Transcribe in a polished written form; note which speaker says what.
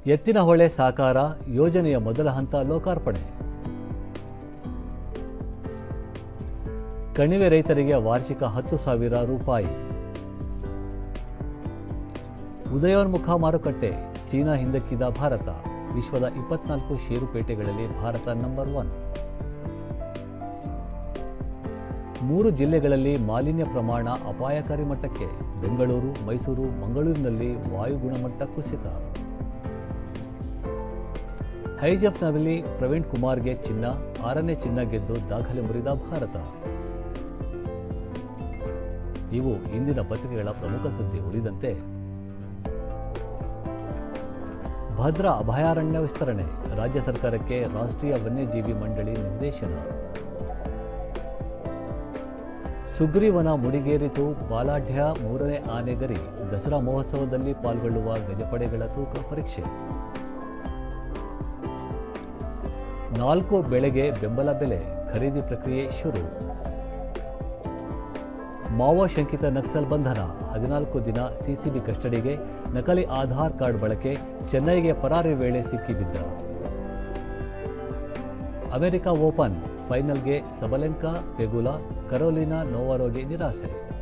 Speaker 1: ಎತ್ತಿನಹೊಳೆ ಸಾಕಾರ ಯೋಜನೆಯ ಮೊದಲ ಹಂತ ಲೋಕಾರ್ಪಣೆ. ಕಣಿವೆ ರೈತರಿಗೆ ವಾರ್ಷಿಕ 10,000 ರೂಪಾಯಿ. ಉದಯೋನ್ಮುಖ ಮಾರುಕಟ್ಟೆ, ಚೀನಾ ಹಿಂದಕ್ಕಿದ ಭಾರತ. ವಿಶ್ವದ 24 ಷೇರುಪೇಟೆಗಳಲ್ಲಿ ಭಾರತ ನಂಬರ್ 1. 3 ಜಿಲ್ಲೆಗಳಲ್ಲಿ ಮಾಲಿನ್ಯ ಪ್ರಮಾಣ ಅಪಾಯಕಾರಿ ಮಟ್ಟಕ್ಕೆ. ಬೆಂಗಳೂರು, ಮೈಸೂರು, ಮಂಗಳೂರಿನಲ್ಲಿ ವಾಯು ಗುಣಮಟ್ಟ ಕುಸಿತ. ಹೈಜಂಪ್ನಲ್ಲಿ ಪ್ರವೀಣ್ ಕುಮಾರ್ಗೆ ಚಿನ್ನ, 6ನೇ ಚಿನ್ನ ಗೆದ್ದು ದಾಖಲೆ ಮುರಿದ ಭಾರತ. ಇವು ಇಂದಿನ ಪತ್ರಿಕೆಗಳ ಪ್ರಮುಖ ಸುದ್ದಿ. ಉಳಿದಂತೆ ಭದ್ರಾ ಅಭಯಾರಣ್ಯ ವಿಸ್ತರಣೆ, ರಾಜ್ಯ ಸರ್ಕಾರಕ್ಕೆ ರಾಷ್ಟ್ರೀಯ ವನ್ಯಜೀವಿ ಮಂಡಳಿ ನಿರ್ದೇಶನ. ಸುಗ್ರೀವನ ಮುಡಿಗೇರಿತು, ಬಾಲಾಢ್ಯ 3ನೇ ಆನೆ ಗರಿ. ದಸರಾ ಮಹೋತ್ಸವದಲ್ಲಿ ಪಾಲ್ಗೊಳ್ಳುವ ಗಜಪಡೆಗಳ ತೂಕ ಪರೀಕ್ಷೆ. 4 ಬೆಳೆಗೆ ಬೆಂಬಲ ಬೆಲೆ, ಖರೀದಿ ಪ್ರಕ್ರಿಯೆ ಶುರು. ಮಾವೋ ಶಂಕಿತ ನಕ್ಸಲ್ ಬಂಧನ, 14 ದಿನ ಸಿಸಿಬಿ ಕಸ್ಟಡಿಗೆ. ನಕಲಿ ಆಧಾರ್ ಕಾರ್ಡ್ ಬಳಕೆ, ಚೆನ್ನೈಗೆ ಪರಾರಿ ವೇಳೆ ಸಿಕ್ಕಿಬಿದ್ದ. ಅಮೆರಿಕ ಓಪನ್ ಫೈನಲ್ಗೆ ಸಬಲೆಂಕಾ, ಪೆಗುಲಾ, ಕರೋಲಿನಾ ನೋವಾರೋಗೆ ನಿರಾಸೆ.